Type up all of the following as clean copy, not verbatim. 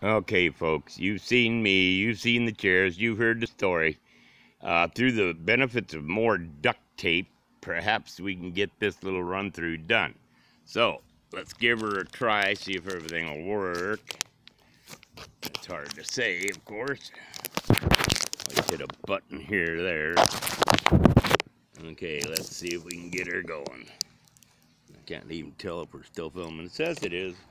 Okay, folks, you've seen me, you've seen the chairs, you've heard the story. Through the benefits of more duct tape, perhaps we can get this little run-through done. So, let's give her a try, see if everything will work. It's hard to say, of course. I hit a button here, there. Okay, let's see if we can get her going. I can't even tell if we're still filming. It says it is.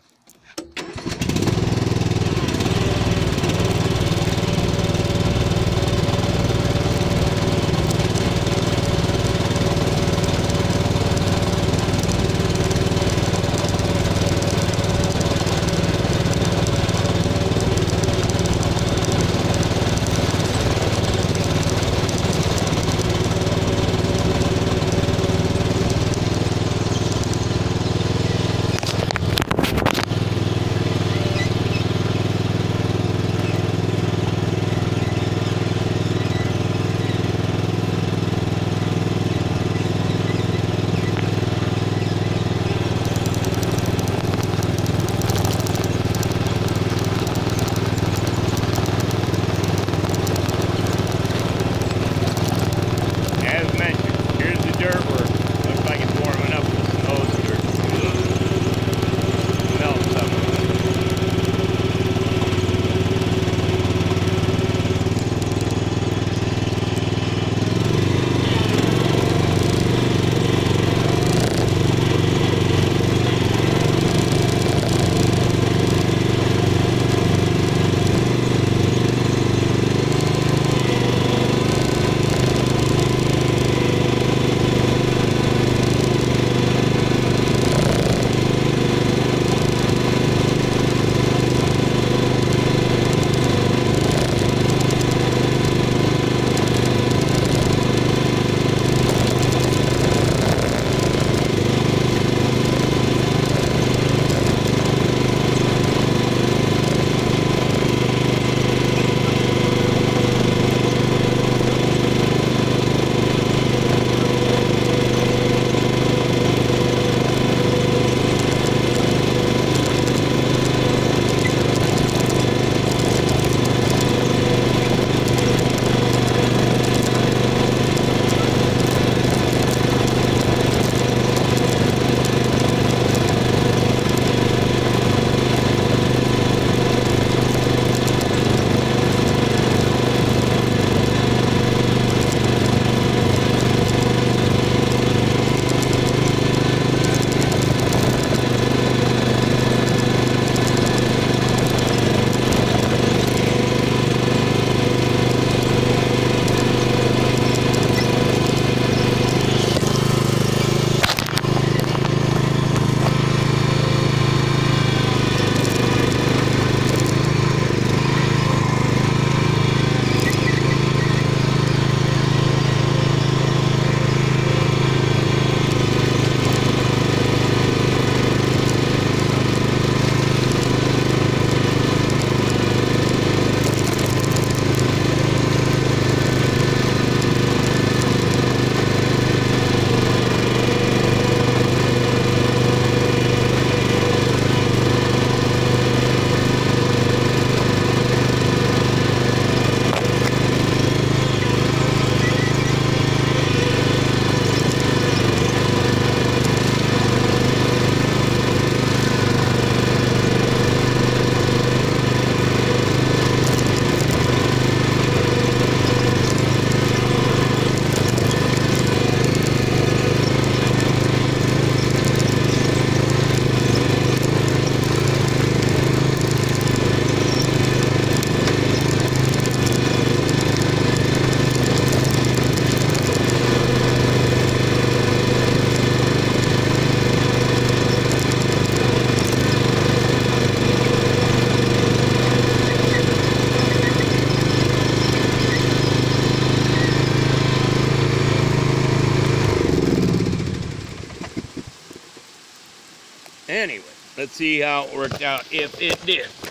Anyway, let's see how it worked out, if it did.